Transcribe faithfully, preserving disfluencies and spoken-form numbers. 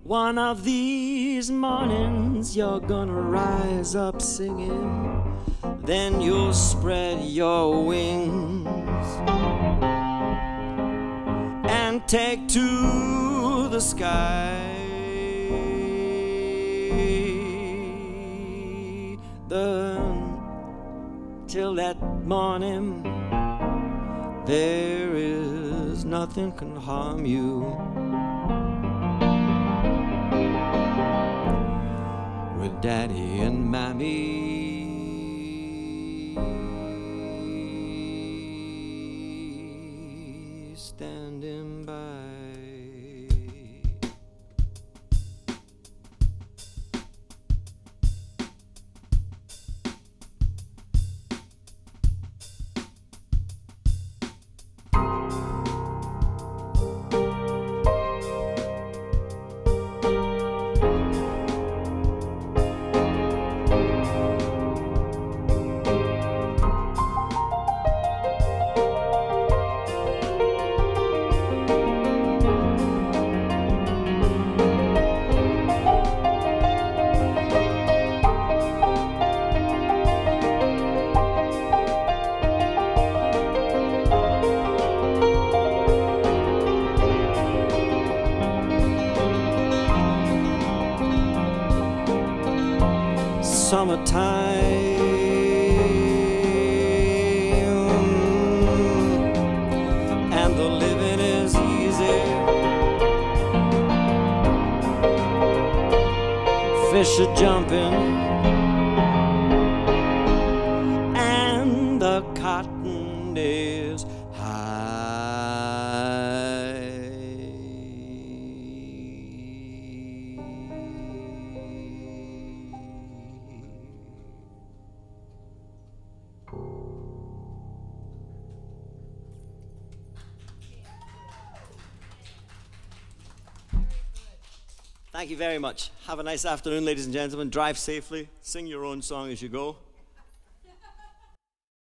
One of these mornings you're gonna rise up singing, then you'll spread your wings and take to the sky. The, till that morning there is nothing can harm you. With Daddy and Mammy standing by. Summertime, and the living is easy. Fish are jumping, and the cotton is Thank you very much. Have a nice afternoon, ladies and gentlemen. Drive safely. Sing your own song as you go.